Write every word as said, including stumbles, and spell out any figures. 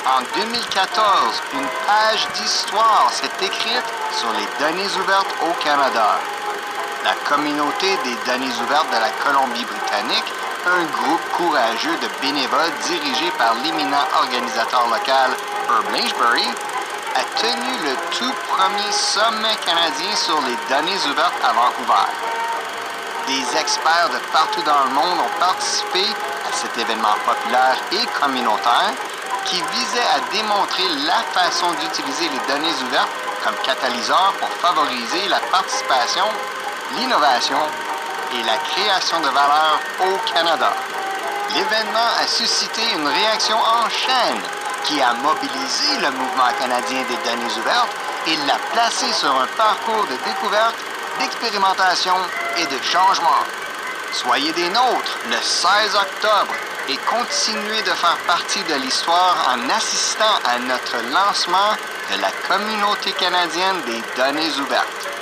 En deux mille quatorze, une page d'histoire s'est écrite sur les données ouvertes au Canada. La communauté des données ouvertes de la Colombie-Britannique, un groupe courageux de bénévoles dirigé par l'éminent organisateur local Herb Lynchbury, a tenu le tout premier sommet canadien sur les données ouvertes à Vancouver. Des experts de partout dans le monde ont participé à cet événement populaire et communautaire qui visait à démontrer la façon d'utiliser les données ouvertes comme catalyseur pour favoriser la participation, l'innovation et la création de valeur au Canada. L'événement a suscité une réaction en chaîne qui a mobilisé le mouvement canadien des données ouvertes et l'a placé sur un parcours de découverte, d'expérimentation et de changement. Soyez des nôtres le seize octobre et continuez de faire partie de l'histoire en assistant à notre lancement de la Communauté canadienne des données ouvertes.